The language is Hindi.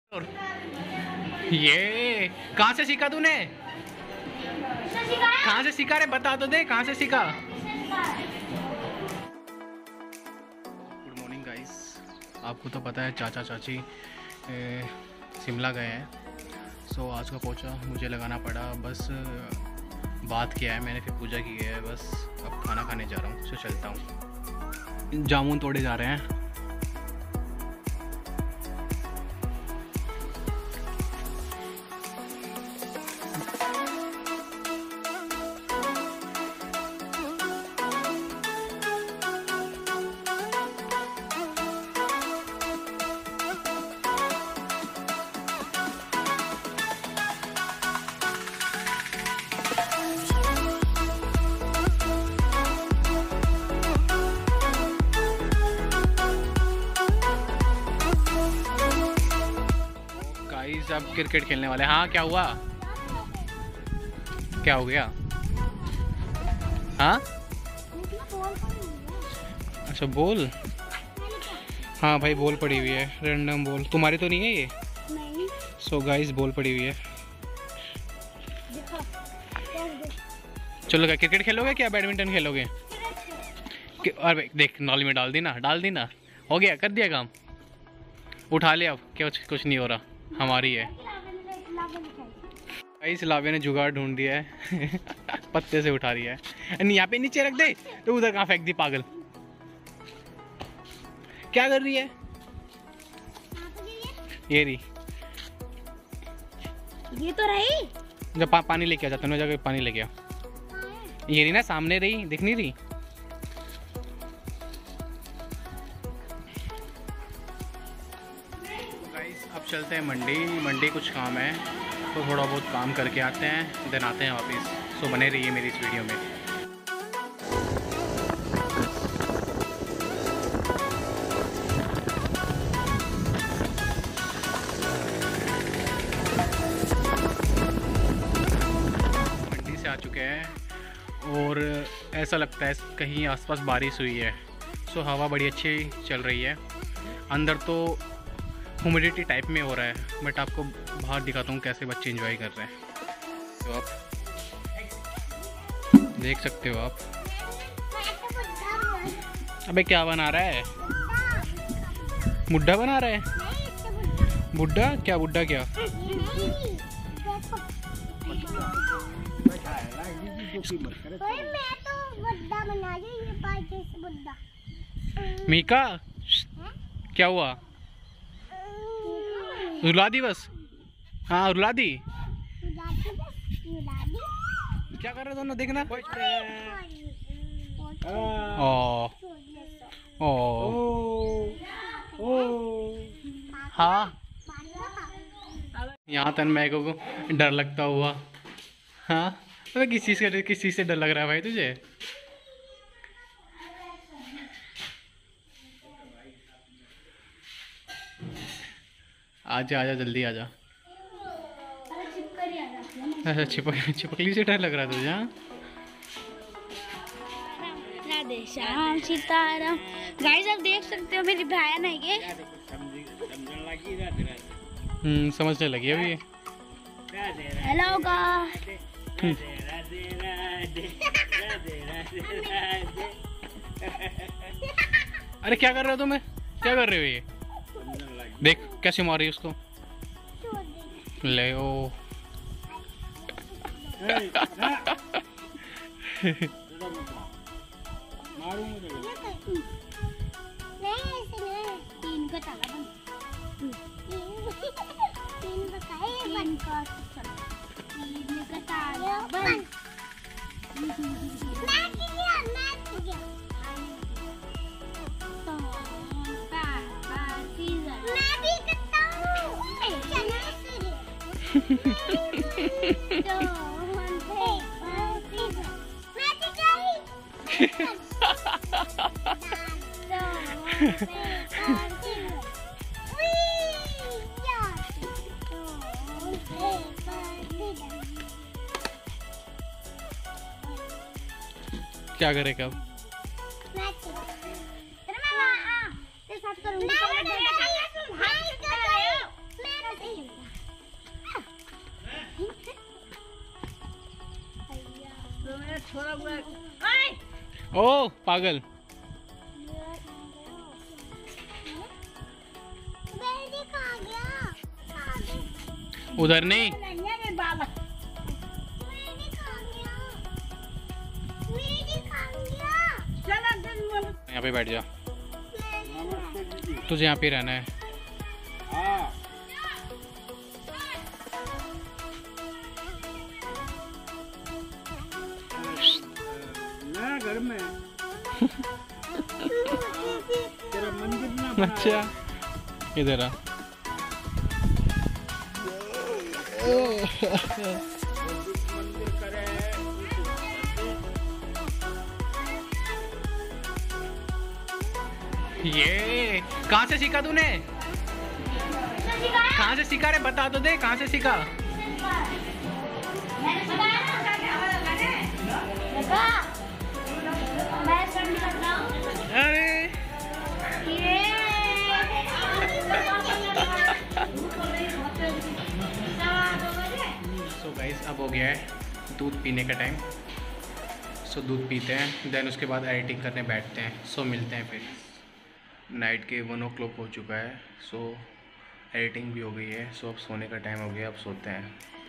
ये कहाँ से सीखा तूने? कहाँ से सीखा रे, बता तो दे, कहाँ से सीखा? Good morning guys. आपको तो पता है चाचा चाची शिमला गए हैं। सो आज का पोछा मुझे लगाना पड़ा। बस बात किया है मैंने, फिर पूजा की है। बस अब खाना खाने जा रहा हूँ। सो चलता हूँ। जामुन तोड़े जा रहे हैं। अब क्रिकेट खेलने वाले। हाँ क्या हुआ? क्या हो गया? हाँ अच्छा बॉल। हाँ भाई बॉल पड़ी हुई है, रैंडम बॉल। तुम्हारी तो नहीं है ये? नहीं। सो गाइस बॉल पड़ी हुई है। चलो क्या क्रिकेट खेलोगे क्या बैडमिंटन खेलोगे? अरे देख नाली में डाल दी ना, डाल दी ना। हो गया, कर दिया काम। उठा लिया। अब क्या कुछ नहीं हो रहा, हमारी है। इस लावे ने जुगाड़ ढूंढ दिया है। पत्ते से उठा रही है। नहीं यहाँ पे नीचे रख दे। तो उधर कहाँ फेंक दी पागल? क्या कर रही है? ये रही। ये तो रही। जब पानी लेके आ जाता है ना, जगह पानी लेके आ। ये रही ना, सामने रही, दिख नहीं रही? अब चलते हैं मंडी कुछ काम है तो थोड़ा बहुत काम करके आते हैं, देन आते हैं वापस। सो बने रहिए मेरी इस वीडियो में। मंडी से आ चुके हैं और ऐसा लगता है कहीं आसपास बारिश हुई है। सो हवा बड़ी अच्छी चल रही है। अंदर तो ह्यूमिडिटी टाइप में हो रहा है, बट आपको बाहर दिखाता हूँ कैसे बच्चे एंजॉय कर रहे हैं। तो आप देख सकते हो आप। अबे क्या बना रहा है? बुड्ढा बना रहा है? बुड्ढा क्या? बुड्ढा क्या? मीका क्या हुआ? रुला दी बस। हाँ रुला दी। क्या कर रहे दोनों, देखना। हाँ यहाँ तन्मय को डर लगता हुआ। हाँ तो किस चीज़ से डर लग रहा है भाई तुझे? आजा आजा जल्दी आजा। अच्छा छिपकली से डर लग रहा है तुझे? हाँ राधे श्याम सीताराम। गाइस आप देख सकते हो मेरी बहन है ये। समझने लगी अभी। Hello guys. अरे क्या कर रहे हो तुम? क्या कर रहे हो ये? देख कैसे मार रही है उसको। ले ओ। क्या करेगा अब? ओ पागल, उधर नहीं, यहाँ पे बैठ जा, तुझे यहाँ पे रहना है। घर में तेरा मंदिर ना अच्छा इधर आ। मंदिर करे ये कहाँ से सीखा तूने? कहाँ से सीखा रे, बता तो दे, कहाँ से सीखा? अरे सो गाइस अब हो गया है दूध पीने का टाइम। सो दूध पीते हैं, देन उसके बाद एडिटिंग करने बैठते हैं। सो मिलते हैं फिर। नाइट के 1 o'clock हो चुका है। सो एडिटिंग भी हो गई है। सो अब सोने का टाइम हो गया, अब सोते हैं।